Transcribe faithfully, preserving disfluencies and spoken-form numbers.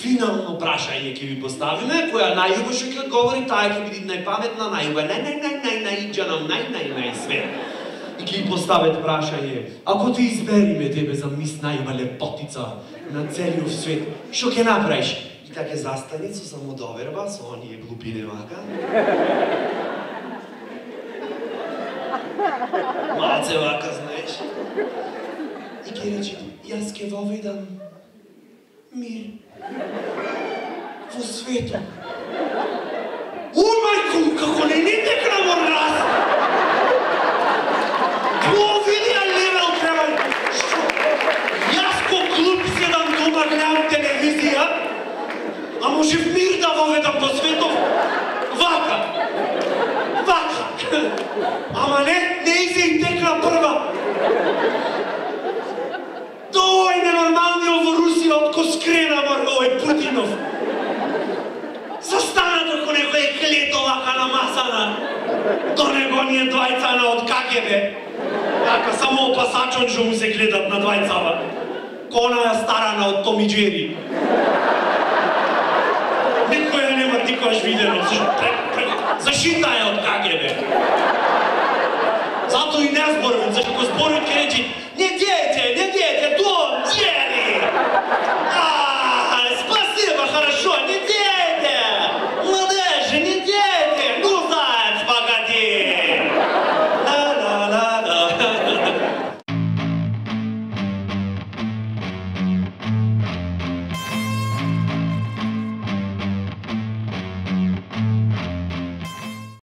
финално прашање ќе ви поставиме, која најубо што ќе одговори, таа ќе биде најпаметна, најубо, нај-нај-нај-нај-нај-најиджана, нај-нај-нај све. И ќе ви поставят прашање, ако те избериме тебе за мис најуба лепотица на целиот свет, што ќе направиш? И така застани со самодоверба, со оние глупине вака. Малце вака, знаеш. И ќе рече, јас ќе воведам мир во светот. О, мајку, како не ни текна во раз! Воведија левел треба! Што? Јас ко клуб седам дома, гледам телевизија, а можев мир да воведам во светот вака. Вака. Ама не, не изе и текна прва. Тој ненормалниот во Русија отко скрена овој Путинов. Застана доко некој клето вака намазана. До него ние двајцана од Ка Ге Бе. Вака само опасачон што му се гледат на двајцава. Ко онаја старана од Том и Џери. Никој ја нема никогаш видено. Зашита е од Ка Ге Бе. Зато и не зборувам, зашто го зборувам ќе речи